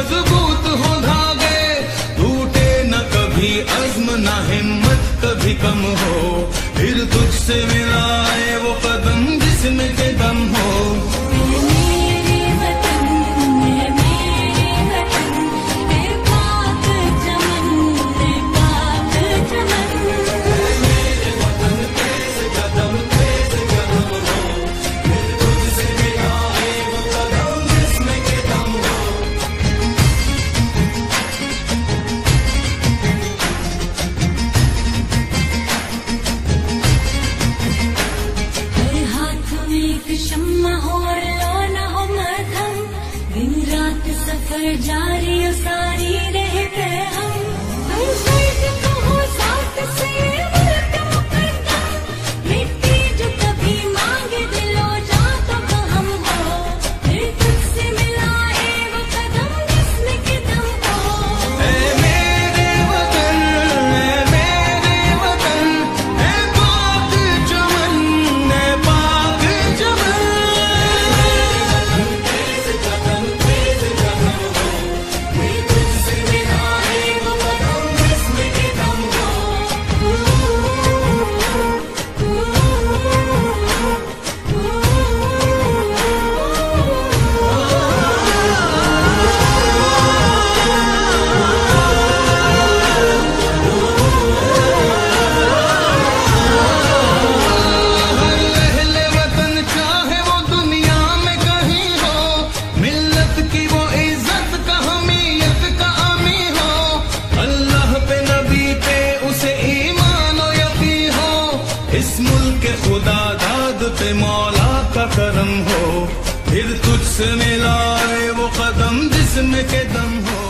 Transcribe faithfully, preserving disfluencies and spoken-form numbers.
मजबूत हो धागे, टूटे न कभी अज़्म न हिम्मत कभी कम हो, फिर तुझसे मिलाए वो कदम जिसमें के दम हो। सफर जारी सारी रहते हम, हम शर्त कहो साथ से मुल्क मुकद्दम, मिट्टी जो कभी मांगे दिलो जा तो हम हो, फिर तुझसे मिलाए वो कदम जिसमें के दम हो। ऐ मेरे वतन, ऐ मेरे वतन, ऐ पाक चमन, ऐ पाक चमन, तेज कदम तेज कदम हो, फिर तुझसे मिलाए वो कदम जिसमें के दम हो। अहले वतन चाहे वो दुनिया में कहीं हो, मिल्लत की वो इज्जत का हमीयत का अमी हो, अल्लाह पे नबी पे उसे ईमान और यकीन हो, इस मुल्क के खुदा दाद पे मौला का करम हो, फिर तुझसे मिलाए वो कदम जिसमें के दम हो।